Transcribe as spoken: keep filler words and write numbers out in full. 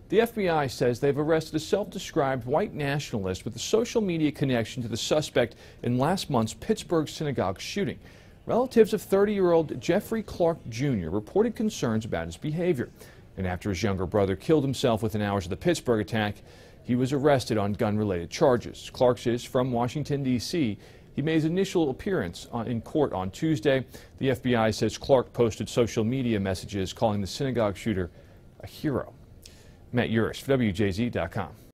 The F B I says they've arrested a self-described white nationalist with a social media connection to the suspect in last month's Pittsburgh synagogue shooting. Relatives of thirty-year-old Jeffrey Clark Junior reported concerns about his behavior. And after his younger brother killed himself within hours of the Pittsburgh attack, he was arrested on gun-related charges. Clark is from Washington, D C He made his initial appearance in court on Tuesday. The F B I says Clark posted social media messages calling the synagogue shooter a hero. Matt Urich for W J Z dot com.